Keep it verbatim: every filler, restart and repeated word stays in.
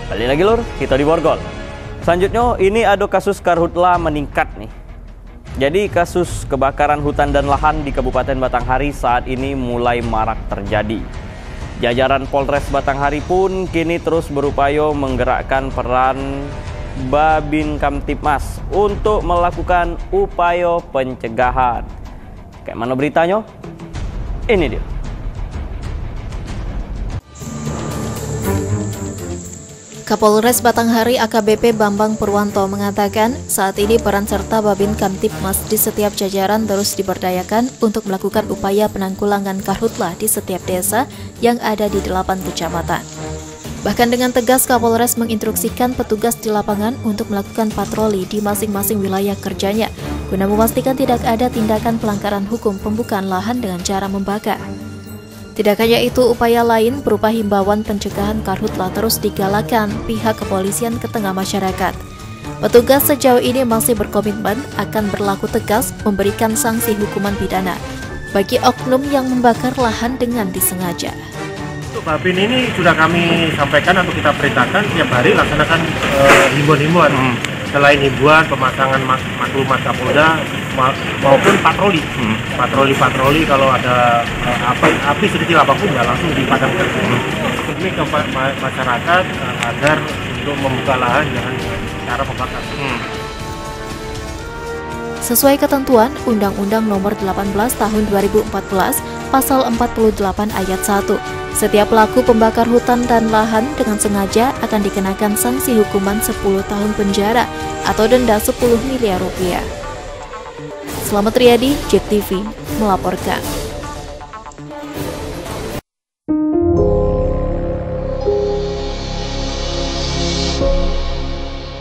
Balik lagi lur, kita di Borgol. Selanjutnya ini ada kasus karhutla meningkat nih. Jadi kasus kebakaran hutan dan lahan di Kabupaten Batanghari saat ini mulai marak terjadi. Jajaran Polres Batanghari pun kini terus berupaya menggerakkan peran Babin Kamtibmas untuk melakukan upaya pencegahan. Kayak mana beritanya? Ini dia. Kapolres Batanghari A K B P Bambang Purwanto mengatakan saat ini peran serta Babin Kamtibmas di setiap jajaran terus diberdayakan untuk melakukan upaya penanggulangan karhutla di setiap desa yang ada di delapan kecamatan. Bahkan dengan tegas Kapolres menginstruksikan petugas di lapangan untuk melakukan patroli di masing-masing wilayah kerjanya guna memastikan tidak ada tindakan pelanggaran hukum pembukaan lahan dengan cara membakar. Tidak hanya itu, upaya lain berupa himbauan pencegahan karhutla terus digalakan pihak kepolisian ke tengah masyarakat. Petugas sejauh ini masih berkomitmen akan berlaku tegas memberikan sanksi hukuman pidana bagi oknum yang membakar lahan dengan disengaja. Untuk Babin ini sudah kami sampaikan atau kita perintahkan tiap hari laksanakan uh, himbauan-himbauan. Hmm. Selain himbauan, pemasangan maklumat Kapolda maupun patroli, hmm. patroli-patroli kalau ada uh, api, api sekecil apapun ya langsung dipadamkan. Hmm. Ini ke masyarakat uh, agar untuk membuka lahan dengan cara membakar. Hmm. Sesuai ketentuan Undang-Undang Nomor delapan belas Tahun dua ribu empat belas, Pasal empat puluh delapan Ayat satu, setiap pelaku pembakar hutan dan lahan dengan sengaja akan dikenakan sanksi hukuman sepuluh tahun penjara atau denda sepuluh miliar rupiah. Selamat Riyadi, J E K T V melaporkan.